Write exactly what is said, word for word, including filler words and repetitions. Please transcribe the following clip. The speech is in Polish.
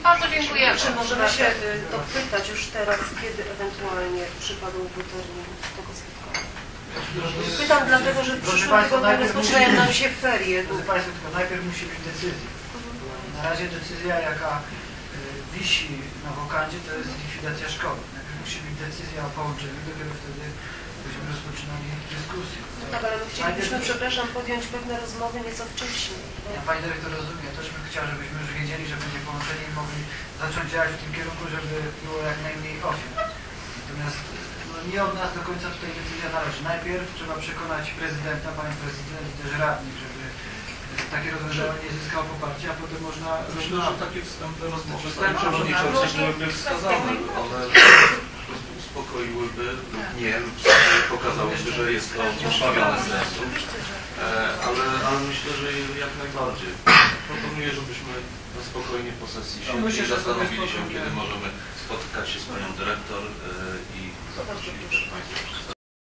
Bardzo dziękuję. Czy możemy się dopytać już teraz, kiedy ewentualnie przypadłby termin tego spotkania? Pytam dlatego, że w przyszłym tygodniu rozpoczynają nam się ferie. Drodzy Państwo, tylko najpierw musi być decyzja. Na razie decyzja, jaka wisi na wokandzie, to jest likwidacja szkoły. Najpierw musi być decyzja o połączeniu, dopiero wtedy byśmy rozpoczynali dyskusję. No tak, ale my chcielibyśmy, przepraszam, podjąć pewne rozmowy nieco wcześniej. Ja, Pani Dyrektor, rozumie. Ja też bym chciał, żebyśmy już wiedzieli, że będzie połączenie i mogli zacząć działać w tym kierunku, żeby było jak najmniej ofiar. Natomiast no, nie od nas do końca tutaj decyzja należy. Najpierw trzeba przekonać prezydenta, Panią Prezydent i też radnych, żeby takie rozwiązanie nie zyskało poparcia, a potem można... Myślę, że takie wstępne rozmowy z Panie Przewodniczącym byłyby wskazane. One uspokoiłyby lub nie, lub pokazałyby, że jest to pozbawione sensu. Ale, ale myślę, że jak najbardziej. Proponuję, żebyśmy na spokojnie po sesji się no myślę, zastanowili się, kiedy możemy spotkać się z Panią Dyrektor i zaprosili też Państwa.